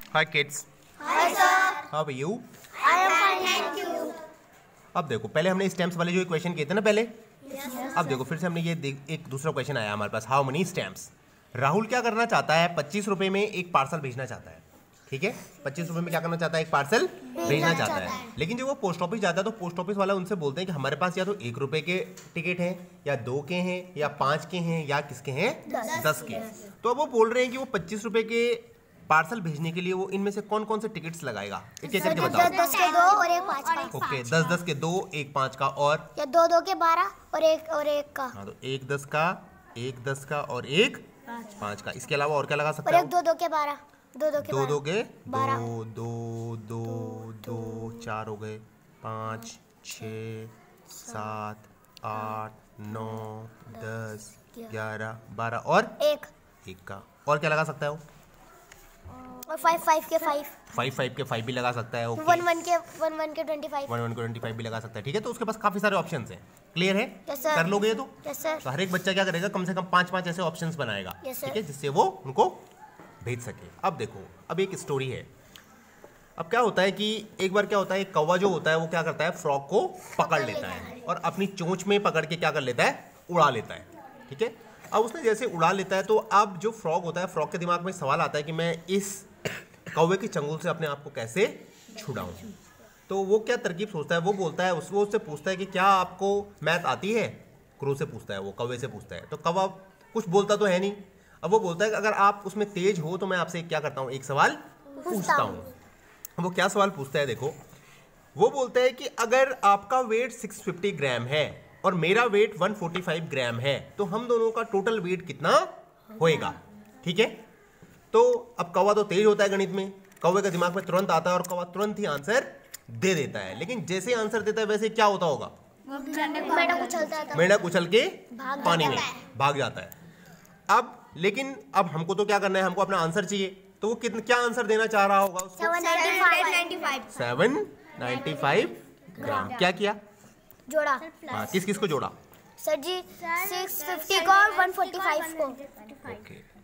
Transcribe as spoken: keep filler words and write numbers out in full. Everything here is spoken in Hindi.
Hi kids. Hi sir. How are you? I am fine, thank you. अब देखो, पहले हमने स्टैम्प्स वाले जो क्वेश्चन किए थे ना पहले, Yes, अब देखो फिर से हमने ये एक दूसरा क्वेश्चन आया हमारे पास, हाउ मनी स्टैम्प्स। राहुल क्या करना चाहता है, पच्चीस रुपए में एक पार्सल भेजना चाहता है। ठीक है, पच्चीस रुपए में क्या करना चाहता है, एक पार्सल भेजना चाहता है। लेकिन जब वो पोस्ट ऑफिस जाता है तो पोस्ट ऑफिस वाला उनसे बोलते हैं कि हमारे पास या तो एक रुपए के टिकट हैं, या दो के हैं, या पाँच के हैं, या किसके हैं, दस के। तो अब वो बोल रहे हैं कि वो पच्चीस रुपए के पार्सल भेजने के लिए वो इनमें से कौन कौन से टिकट्स लगाएगा, एक एक करके बताओ। दस के दो और एक पाँच का। ओके, दस दस के दो, एक पाँच का, और या दो दो के बारह और एक और एक का। हाँ, तो एक दस का, एक दस का और एक पाँच का। इसके अलावा और क्या लगा सकते और हो? एक दो दो के बारह, दो दो के दो दो के बारह। दो दो दो दो चार हो गए, पाँच छः सात आठ नौ दस ग्यारह बारह और एक एक का। और क्या लगा सकता है वो? और फाइव फाइव के फाइव। फाइव फाइव के फाइव भी लगा सकता है। ओके, वन वन के वन वन के ट्वेंटी फाइव। वन वन के ट्वेंटी फाइव भी लगा सकता है। ठीक है, तो उसके पास काफी सारे ऑप्शंस हैं। क्लियर है? Yes, sir. कर लोगे ये तो? Yes, sir. तो हर एक बच्चा क्या करेगा, कम से कम पांच पांच ऐसे ऑप्शंस बनाएगा। Yes, sir. ठीक है, जिससे वो उनको भेज सके। अब देखो, अब एक स्टोरी है। अब क्या होता है कि एक बार क्या होता है, एक कौवा जो होता है वो क्या करता है, फ्रॉग को पकड़ लेता है और अपनी चोंच में पकड़ के क्या कर लेता है, उड़ा लेता है। ठीक है, अब उसने जैसे उड़ा लेता है तो अब जो फ्रॉग होता है, फ्रॉग के दिमाग में सवाल आता है कि मैं इस कौवे के चंगुल से अपने आप को कैसे छुड़ाऊं। तो वो क्या तरकीब सोचता है, वो बोलता है, उसको उससे पूछता है कि क्या आपको मैथ आती है। क्रो से पूछता है, वो कौवे से पूछता है। तो कौवा कुछ बोलता तो है नहीं। अब वो बोलता है कि अगर आप उसमें तेज हो तो मैं आपसे क्या करता हूँ, एक सवाल पूछता हूँ। वो क्या सवाल पूछता है, देखो। वो बोलता है कि अगर आपका वेट छह सौ पचास ग्राम है और मेरा वेट एक सौ पैंतालीस ग्राम है तो हम दोनों का टोटल वेट कितना होएगा। ठीक है, तो अब कौवा तो तेज होता है गणित में, कौवे के दिमाग में तुरंत आता है और कौवा तुरंत ही आंसर दे देता है। लेकिन जैसे आंसर देता है वैसे क्या होता होगा, मेढक उछलता था। मेढक उछल के भाग पानी में जाता है। भाग जाता है। अब लेकिन अब हमको तो क्या करना है, हमको अपना आंसर चाहिए। तो वो कितना क्या आंसर देना चाह रहा होगा उसको? Seven ninety five. Seven ninety five gram. क्या किया? जोड़ा। हाँ, किस किस को जोड़ा? सर जी, सिक्स फिफ्टी को और वन फोर्टी फाइव को। ओके,